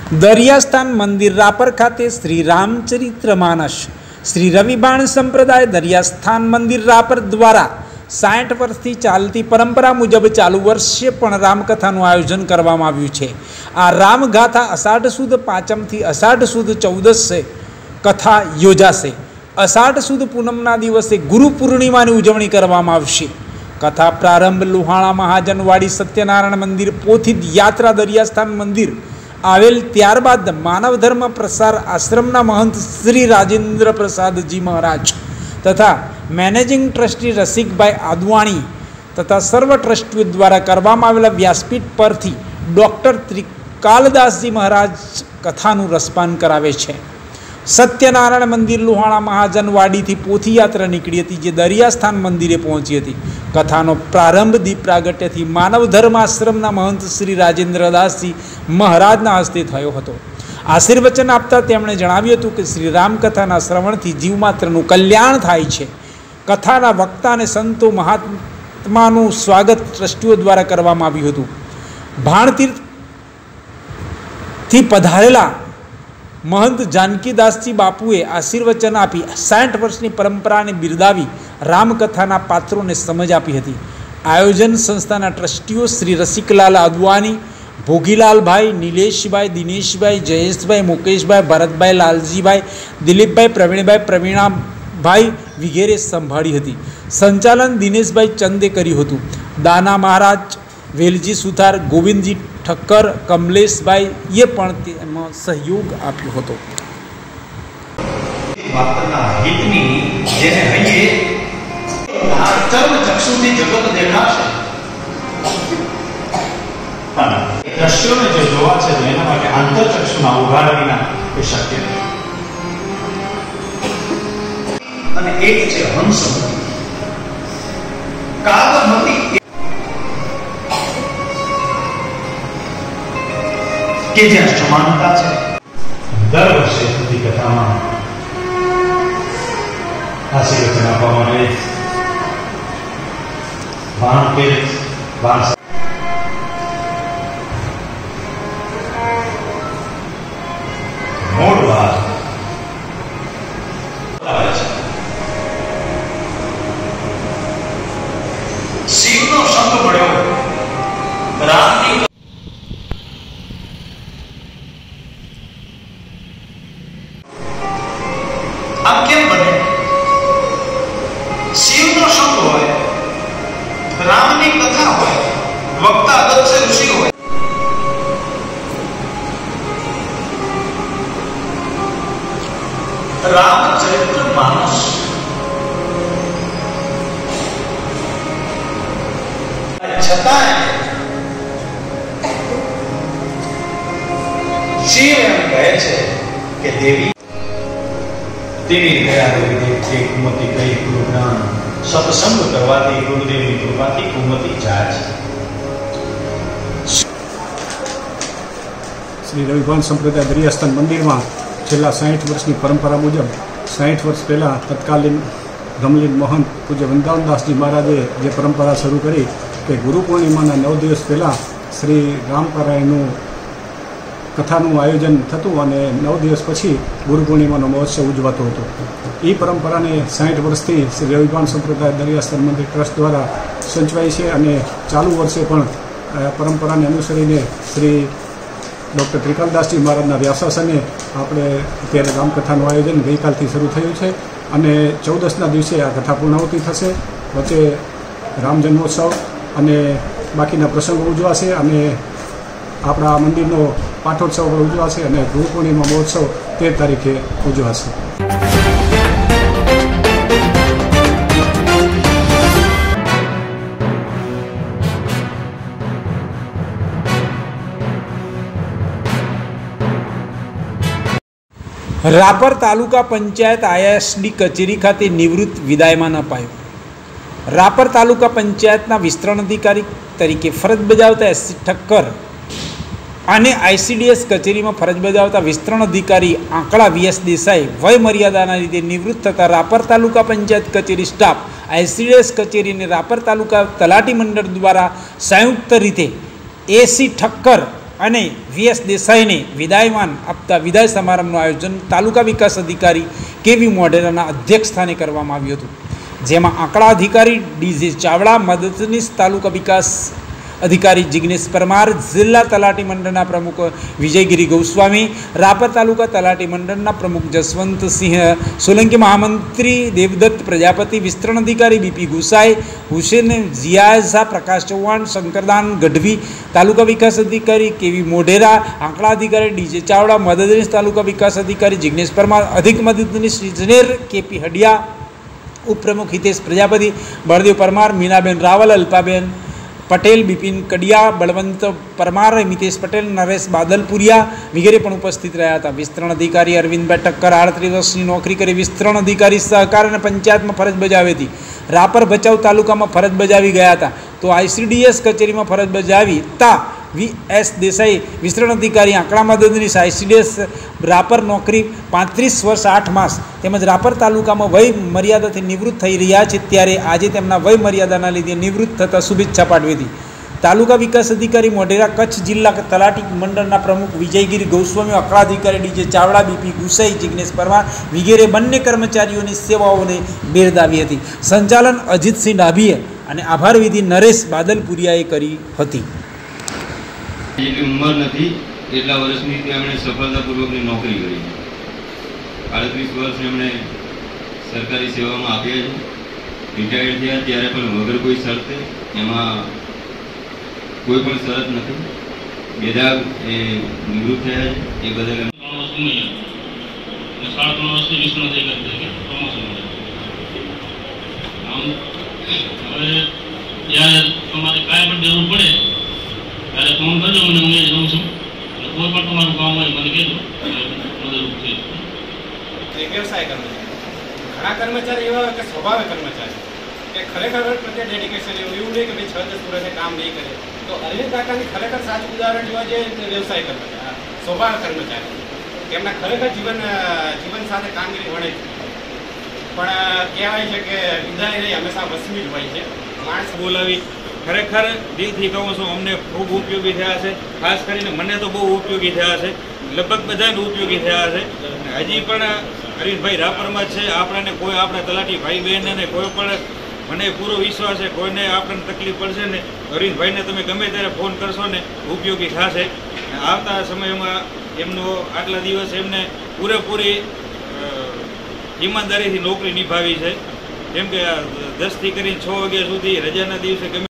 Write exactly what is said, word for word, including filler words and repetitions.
દરિયાસ્થાન મંદિર રાપર ખાતે શ્રી રામચરિત્ર માનસ શ્રી રવિબાણ સંપ્રદાય દરિયાસ્થાન મંદિર રાપર દ્વારા સાઠ વર્ષથી ચાલતી પરંપરા મુજબ ચાલુ વર્ષે પણ રામકથાનું આયોજન કરવામાં આવ્યું છે। આ રામગાથા અષાઢ સુદ પાંચમથી અષાઢ સુદ ચૌદસે કથા યોજાશે। અષાઢ સુદ પૂનમના દિવસે ગુરુ પૂર્ણિમાની ઉજવણી કરવામાં આવશે। કથા પ્રારંભ લુહાણા મહાજનવાડી સત્યનારાયણ મંદિર પોથી યાત્રા દરિયાસ્થાન મંદિર आवेल त्यारबाद मानव धर्म प्रसार आश्रमना महंत श्री राजेंद्र प्रसाद जी महाराज तथा मैनेजिंग ट्रस्टी रसिक भाई आदवाणी तथा सर्व ट्रस्टीओ द्वारा करवामां आवेला व्यासपीठ परथी डॉक्टर त्रिकालदास जी महाराज कथानु रसपान करावे छे। सत्यनारायण मंदिर लुहाणा महाजनवाड़ी थी पोथी यात्रा निकली थी जे दरियास्थान मंदिरे पहुंची थी। कथानो प्रारंभ दीप प्रागट्य थी मानव धर्म आश्रमना महंत श्री राजेंद्रदास जी महाराजना हस्ते थयो हतो। आशीर्वचन आपता तेमणे जणाव्युं हतुं के श्री रामकथाना श्रवणथी जीवमात्रनुं कल्याण थाय छे। कथाना वक्ता अने संतो महात्मानुं स्वागत ट्रस्टीओ द्वारा करवामां आव्युं हतुं। भाणतीर्थ थी पधारेला महंत जानकीदासजी बापुए आशीर्वचन आपी साठ वर्षनी परंपरा ने बिरदावी रामकथाना पात्रों ने समझ आपी हती। आयोजन संस्थाना ट्रस्टीओ श्री रसिकलाल आदवानी, भोगीलाल भाई, नीलेश भाई, दिनेश भाई, जयेश भाई, मुकेश भाई, भरत भाई, लालजी भाई, दिलीप भाई, प्रवीण भाई, प्रवीणा भाई वगैरे संभाળી હતી। संचालन दिनेश भाई चंदे कर्યું હતું। दाना महाराज, वेलजी सुथार, गोविंदजी ठक्कर, कमलेश भाई ये पण तेमां सहयोग आप्यो हतो। वार्ताना हितनी जेने हईए आ चर्म चक्षुथी जगत देखाशे पण દ્રશ્યોને જો જોવા છે તો એના માટે આંતરચક્ષુના ઉઘાડા વિના એ શક્ય નથી। અને એક છે હંસમતી કાગમતી કે જ્યાં સમાનતા છે। દર વર્ષે સુધી કથામાં આશીર્વચન આપવામાં આવે ભાણતીર્થ ભાણ મોડ વાત આવે છે। શિવનો સંગ મળ્યો રામની આ કેમ બને? શિવનો સંગ હોય, રામની કથા હોય, વક્તા અગત્ય ઋષિ હોય, રામચરિત્ર માનસ છતાં શિવ એમ કહે છે કે દેવી તેવી ગયા દેવી જે કુમતી કઈ ગુરુજ્ઞાન સત્સંગ કરવાથી ગુરુદેવની કૃપાથી કુમતી જાય છે। શ્રી રવિભાન સંપ્રદાય દરિયાસ્થાન મંદિરમાં છેલ્લા સાઠ વર્ષની પરંપરા મુજબ સાઠ વર્ષ પહેલાં તત્કાલીન રમલીન મહંત પૂજ્ય વૃંદાવનદાસજી મહારાજે જે પરંપરા શરૂ કરી કે ગુરુ પૂર્ણિમાના નવ દિવસ પહેલાં શ્રી રામપારાયણનું કથાનું આયોજન થતું અને નવ દિવસ પછી ગુરુ પૂર્ણિમાનો મહોત્સવ ઉજવાતો હતો। એ પરંપરાને સાઠ વર્ષથી શ્રી રવિભાન સંપ્રદાય દરિયાસ્થાન મંદિર ટ્રસ્ટ દ્વારા સંચવાય છે અને ચાલુ વર્ષે પણ પરંપરાને અનુસરીને શ્રી ડૉક્ટર ત્રિકાલદાસજી મહારાજના વ્યાસાસને આપણે અત્યારે રામકથાનું આયોજન ગઈકાલથી શરૂ થયું છે અને ચૌદસના દિવસે આ કથા પૂર્ણાહુતિ થશે। વચ્ચે રામ જન્મોત્સવ અને બાકીના પ્રસંગો ઉજવાશે અને આપણા મંદિરનો પાઠોત્સવ પણ ઉજવાશે અને ગુરુ પૂર્ણિમા મહોત્સવ તેર તારીખે ઉજવાશે। રાપર તાલુકા પંચાયત આઈએસડી કચેરી ખાતે નિવૃત્ત વિદાયમાન અપાયું। રાપર તાલુકા પંચાયતના વિસ્તરણ અધિકારી તરીકે ફરજ બજાવતા એસસી ઠક્કર અને આઈસીડીએસ કચેરીમાં ફરજ બજાવતા વિસ્તરણ અધિકારી આંકડા વીએસ દેસાઈ વય મર્યાદાના લીધે નિવૃત્ત થતા રાપર તાલુકા પંચાયત કચેરી સ્ટાફ આઈસીડીએસ કચેરી અને રાપર તાલુકા તલાટી મંડળ દ્વારા સંયુક્ત રીતે એસી ઠક્કર અને વી એસ દેસાઈને વિદાયમાન આપતા વિદાય સમારંભનું આયોજન તાલુકા વિકાસ અધિકારી કેવી મોઢેરાના અધ્યક્ષ સ્થાને કરવામાં આવ્યું હતું, જેમાં આંકડા અધિકારી ડીજે ચાવડા, મદદનીશ તાલુકા વિકાસ અધિકારી જિગ્નેશ પરમાર, જિલ્લા તલાટી મંડળના પ્રમુખ વિજયગીરી ગોસ્વામી, રાપર તાલુકા તલાટી મંડળના પ્રમુખ જસવંતસિંહ સોલંકી, મહામંત્રી દેવદત્ત પ્રજાપતિ, વિસ્તરણ અધિકારી બીપી ગુસાઈ, હુસેન જિયાઝા, પ્રકાશ ચૌહાણ, શંકરદાન ગઢવી, તાલુકા વિકાસ અધિકારી કેવી મોઢેરા, આંકડા અધિકારી ડીજે ચાવડા, મદદનીશ તાલુકા વિકાસ અધિકારી જિગ્નેશ પરમાર, અધિક મદદનીશ ઇજનેર કેપી હડિયા, ઉપપ્રમુખ હિતેશ પ્રજાપતિ, બળદેવ પરમાર, મીનાબેન રાવલ, અલ્પાબેન પટેલ, બિપિન કડિયા, બળવંત પરમાર, મિતેશ પટેલ, નરેશ બાદલપુરિયા વગેરે પણ ઉપસ્થિત રહ્યા હતા. વિસ્તરણ અધિકારી અરવિંદભાઈ ઠક્કર આડત્રીસ વર્ષની નોકરી કરી વિસ્તરણ અધિકારી સહકાર અને પંચાયતમાં ફરજ બજાવી હતી. રાપર ભચાઉ તાલુકામાં ફરજ બજાવી ગયા હતા, તો આઈસીડીએસ કચેરીમાં ફરજ બજાવીતા વી એસ દેસાઈ વિસ્તરણ અધિકારી આંકડા મદદનીશ આઈસીડીએસ રાપર નોકરી પાંત્રીસ વર્ષ આઠ માસ તેમજ રાપર તાલુકામાં વય મર્યાદાથી નિવૃત્ત થઈ રહ્યા છે, ત્યારે આજે તેમના વય મર્યાદાના લીધે નિવૃત્ત થતાં શુભેચ્છા પાઠવી હતી. તાલુકા વિકાસ અધિકારી મોઢેરા, કચ્છ જિલ્લા તલાટી મંડળના પ્રમુખ વિજયગીરી ગોસ્વામી, આંકડા અધિકારી ડીજે ચાવડા, બીપી ગુસાઈ, જિગ્નેશ પરમાર વગેરે બંને કર્મચારીઓની સેવાઓને બિરદાવી હતી. સંચાલન અજીતસિંહ ડાભીએ અને આભાર વિધિ નરેશ બાદલપુરિયાએ કરી હતી. જેટલી ઉંમર નથી એટલા વર્ષની એમણે સફળતાપૂર્વકની નોકરી કરી. આડત્રીસ વર્ષ એમણે સરકારી સેવામાં આપ્યા છે. રિટાયર્ડ થયા ત્યારે પણ વગર કોઈ શરતે, એમાં કોઈ પણ શરત નથી. બેદા એ નિવૃત્ત થયા છે, એ બદલ સાડા ત્રણ વર્ષથી વિષ્ણુ થઈ કરી પ્રમોશન. આમ હવે જ્યારે તમારે કાંઈ પણ જરૂર પડે ત્યારે ફોન કરજો, મને હું જ રહું છું. કોઈ પણ તમારું કામ હોય મને કહેજો, મદદરૂપ છે. વ્યવસાય કર્મચારી ઘણા કર્મચારી એવા કે સ્વભાવે કર્મચારી કે ખરેખર પ્રત્યે ડેડિકેશન એવું એવું નહીં કે ભાઈ છ દસ વર્ષે કામ નહીં કરે. તો અરવિંદ કાકાની ખરેખર સાચું ઉદાહરણ જોવા જઈએ વ્યવસાય કર્મચારી, સ્વભાવ કર્મચારી, તેમના ખરેખર જીવન જીવન સાથે કામગીરી વળે છે. પણ કહેવાય છે કે વિદાય નહીં હંમેશા વસમી જ હોય છે. માણસ બોલાવી ખરેખર દિલથી કહું છું, અમને ખૂબ ઉપયોગી થયા છે. ખાસ કરીને મને તો બહુ ઉપયોગી થયા છે, લગભગ બધાને ઉપયોગી થયા છે. હજી પણ અરવિંદભાઈ રાપરમાં છે. આપણને કોઈ આપણા તલાટી ભાઈ બહેનને કોઈ પણ મને પૂરો વિશ્વાસ છે, કોઈને આપણને તકલીફ પડશે ને અરવિંદભાઈને તમે ગમે ત્યારે ફોન કરશો ને ઉપયોગી થશે. આવતા સમયમાં એમનો આટલા દિવસ એમને પૂરેપૂરી ઈમાનદારીથી નોકરી નિભાવી છે. કેમ કે દસથી કરીને છ વાગ્યા સુધી રજાના દિવસે ગમે